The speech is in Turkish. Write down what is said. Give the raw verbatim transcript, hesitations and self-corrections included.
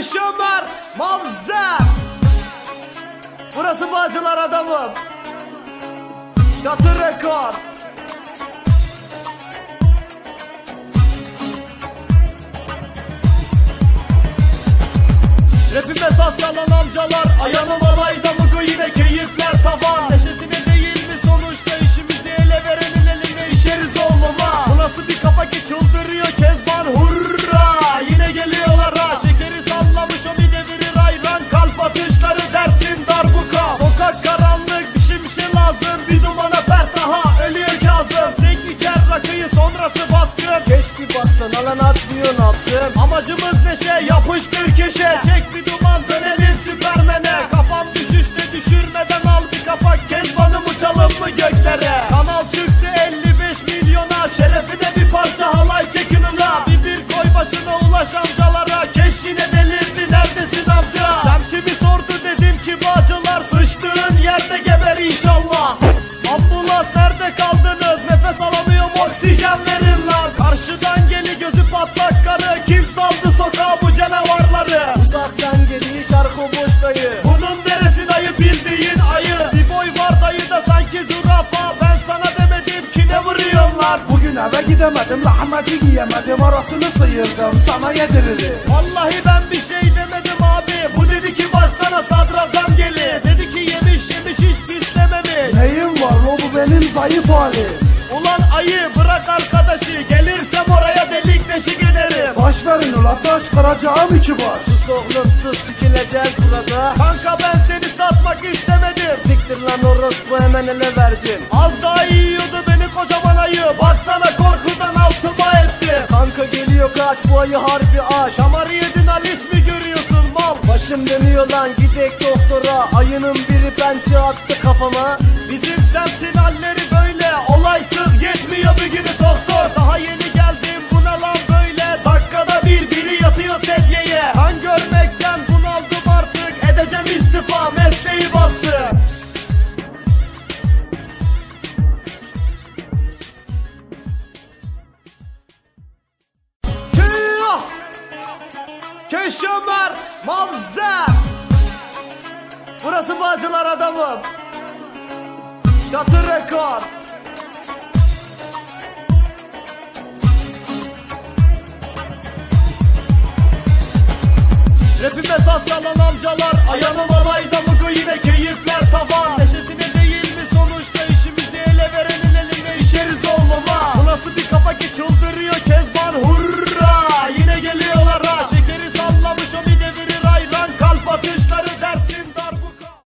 Keşömer Mavzer. Burası Bağcılar adamım. Çatı Records. Rapime saz kalan amcalar, ayağım alayda bugün yine keyifler tavan. Neşesine değil mi sonuçta işimizi ele verenin eline işeriz oğluma. Bu nasıl bir kafa ki çıldırıyor Kezban hurra. Yine geliyorlar ha, şekeri sallamış o bir devirir ayran. Kalp atışları dersin darbuka. Sokak karanlık, bir şey bir şey lazım. Bir dumana pertaha, ölüyor Kazım. Zevk içer rakıyı sonrası baskın. Keş bir baksana lan atmıyor napsın. Amacımız neşe, yapıştır köşe. Çek bir duman dönelim Süpermen'e. Kafam düşüşte düşürmeden al bir kapak. Kezban'ım uçalım mı göklere. Kanal çıktı elli beş milyona. Şerefine bir parça halay çekin ona. Bir bir koy başına ulaş amcalara. Keş yine delirdi, neredesin amca? Semtimi sordu dedim ki Bağcılar. Sıçtığın yerde geber inşallah. Ambulans nerede kaldınız? Nefes alamıyorum, oksijen verin lan. Karşıdan geli gözü patlak karı. Kim saldı sokağa bu canavarları? Uzaktan geliyor şarkı boş dayı. Bunun neresi dayı, bildiğin ayı. Bir boy var dayı da sanki zürafa. Ben sana demedim ki ne vuruyorsun lan? Bugün eve gidemedim, lahmacun yiyemedim. Arasını sıyırdım, sana yediririm. Vallahi ben bir şey demedim abi. Bu dedi ki baksana sadrazam geli. Dedi ki yemiş yemiş hiç pislememiş. Neyim var lo, bu benim zayıf halim. Ulan ayı bırak arkadaşı. Gelirsem oraya delik deşik ederim. Baş verin ula, taş kıracağım iki baş. Sus oğlum sus, sikileceğiz burada. Kanka ben seni satmak istemedim. Siktir lan orospu, hemen ele verdim. Az daha yiyordu beni kocaman ayı. Baksana korkudan altıma etti. Kanka geliyor kaç, bu ayı harbi aç. Şamarı yedin Alice mi görüyorsun mal? Başım dönüyor lan, gidek doktora. Ayının biri pençe attı kafama. Bizim semtin halleri böyle. Olaysız geçmiyor bir günü doktor. Daha yeni geldim, bu ne lan böyle? Dakikada bir biri yatıyor sedyeye. Kan görmekten bunaldım artık. Edeceğim istifa, mesleği batsın. Keşömer Mavzer. Burası Bağcılar adamım. Çatı Records. Rapime saz kalan amcalar, ayağım alayda bugün yine keyifler tavan. Neşesine değil mi sonuçta işimizi ele verenin eline işeriz oğluma. Bu nasıl bir kafa ki çıldırıyor Kezban hurra.